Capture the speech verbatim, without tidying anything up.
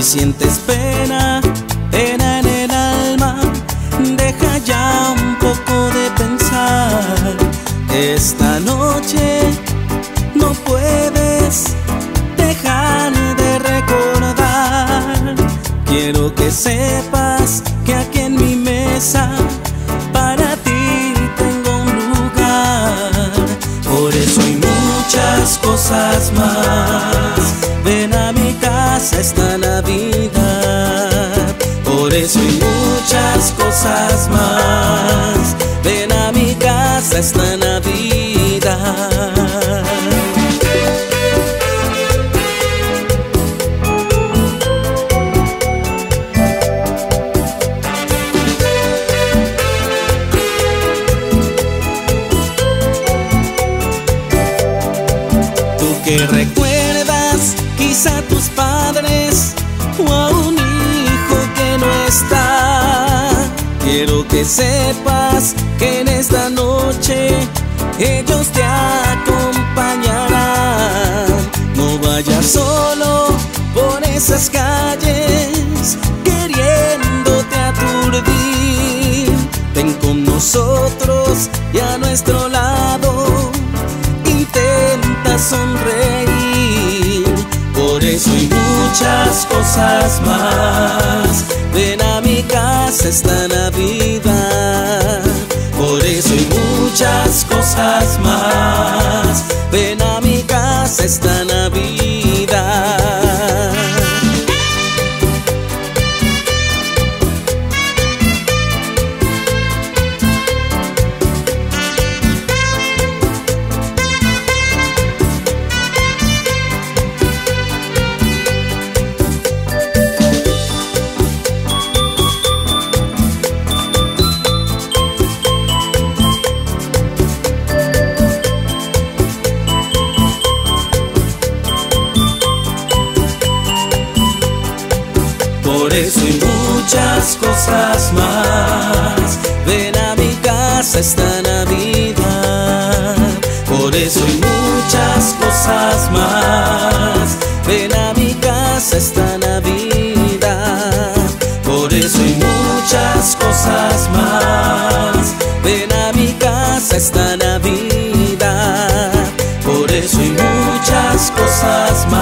sientes pena, pena en el alma, deja ya un poco de pensar. Esta noche no puedes dejar de recordar. Quiero que sepas que aquí en mi mesa para ti tengo un lugar. Por eso hay muchas cosas más. Ven a mi casa esta Navidad. Por eso hay muchas cosas más. Ven a mi casa esta Navidad. Que recuerdas quizá a tus padres o a un hijo que no está. Quiero que sepas que en esta noche ellos te acompañarán. No vayas solo por esas calles queriéndote aturdir. Ven con nosotros y a nuestro lado intenta sonreír. Por eso hay muchas cosas más. Ven a mi casa esta Navidad. Por eso hay muchas cosas más. Ven a mi casa esta Navidad. Por eso hay muchas cosas más. Ven a mi casa esta Navidad. Por eso hay muchas cosas más. Ven a mi casa esta Navidad. Por eso hay muchas cosas más. Ven a mi casa esta Navidad. Por eso hay muchas cosas más.